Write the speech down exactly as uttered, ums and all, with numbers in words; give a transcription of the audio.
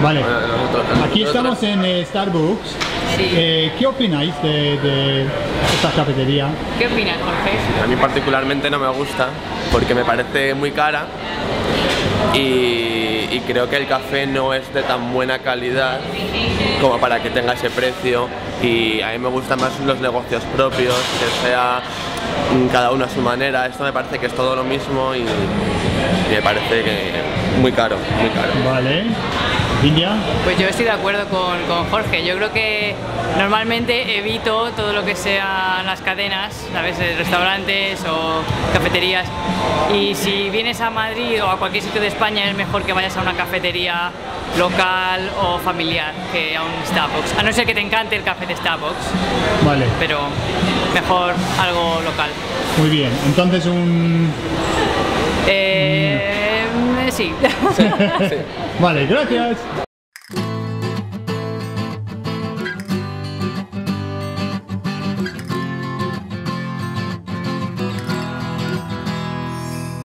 Vale, Nosotros- aquí nosotros- estamos en eh, Starbucks. Sí. Eh, ¿Qué opináis de, de esta cafetería? ¿Qué opinas, Jorge? A mí particularmente no me gusta porque me parece muy cara y, y creo que el café no es de tan buena calidad como para que tenga ese precio, y a mí me gustan más los negocios propios, que sea mm, cada uno a su manera. Esto me parece que es todo lo mismo y, y me parece que muy caro, muy caro. Vale. India. Pues yo estoy de acuerdo con, con Jorge. Yo creo que normalmente evito todo lo que sean las cadenas, ¿sabes? Restaurantes o cafeterías. Y si vienes a Madrid o a cualquier sitio de España, es mejor que vayas a una cafetería local o familiar que a un Starbucks. A no ser que te encante el café de Starbucks, Vale, pero mejor algo local. muy bien. Entonces un... Eh, sí. Vale, gracias.